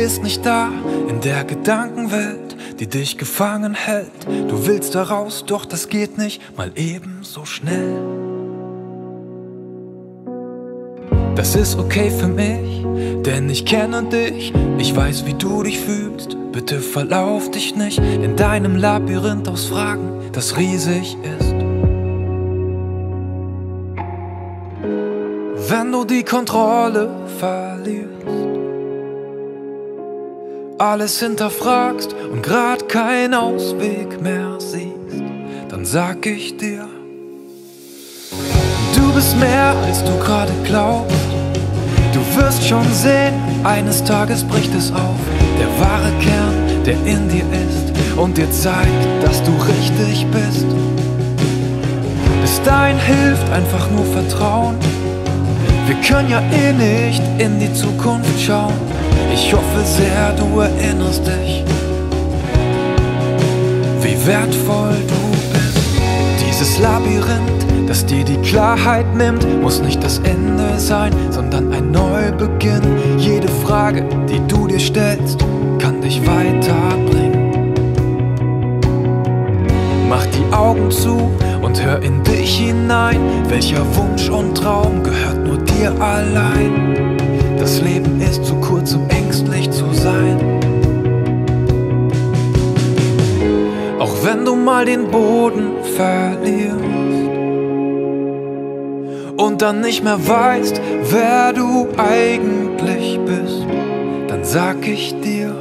bist nicht da in der Gedankenwelt, die dich gefangen hält. Du willst da raus, doch das geht nicht mal eben so schnell. Das ist okay für mich, denn ich kenne dich. Ich weiß, wie du dich fühlst. Bitte verlauf dich nicht in deinem Labyrinth aus Fragen, das riesig ist. Wenn du die Kontrolle verlierst, alles hinterfragst und grad keinen Ausweg mehr siehst, dann sag ich dir, du bist mehr als du gerade glaubst. Du wirst schon sehen, eines Tages bricht es auf. Der wahre Kern, der in dir ist und dir zeigt, dass du richtig bist. Bis dahin hilft einfach nur Vertrauen. Wir können ja eh nicht in die Zukunft schauen. Ich hoffe sehr, du erinnerst dich, wie wertvoll du bist. Dieses Labyrinth, das dir die Klarheit nimmt, muss nicht das Ende sein, sondern ein Neubeginn. Jede Frage, die du dir stellst, kann dich weiterbringen. Mach die Augen zu und hör in dich hinein. Welcher Wunsch und Traum gehört nur dir allein? Das Leben ist zu kurz, um ängstlich zu sein. Auch wenn du mal den Boden verlierst und dann nicht mehr weißt, wer du eigentlich bist, dann sag ich dir,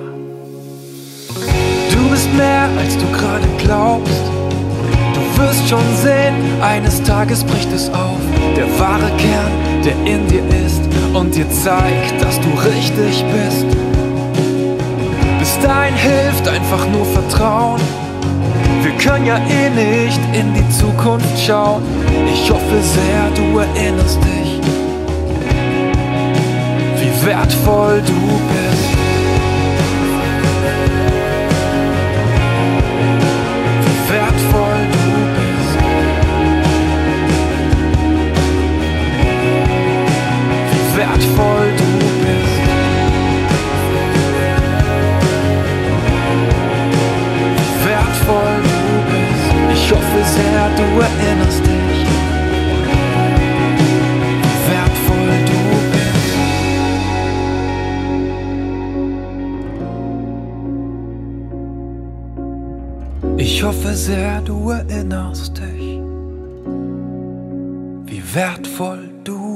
du bist mehr als du gerade glaubst. Du wirst schon sehen, eines Tages bricht es auf. Der wahre Kern, der in dir ist und dir zeigt, dass du richtig bist. Bis dahin hilft einfach nur Vertrauen. Wir können ja eh nicht in die Zukunft schauen. Ich hoffe sehr, du erinnerst dich, wie wertvoll du bist. Wie wertvoll du bist. Wie wertvoll du bist. Wie wertvoll du bist. Ich hoffe sehr, du erinnerst dich, wie wertvoll du bist. Ich hoffe sehr, du erinnerst dich, wie wertvoll du